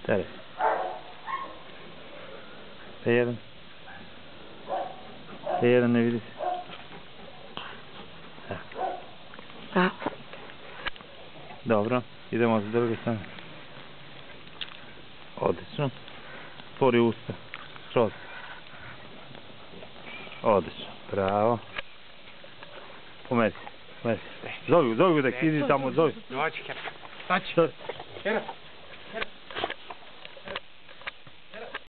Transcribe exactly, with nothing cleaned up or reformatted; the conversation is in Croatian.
Tere. Te jedan. Te jedan, ne vidi se. Da. Dobro, idemo s druge strane. Odlično. Otvori usta. Skroz. Odlično, bravo. Pomeri se, pomeri se. Zovi, zovi da idi tamo, zovi. Dođi, Kera. Staći. Kera.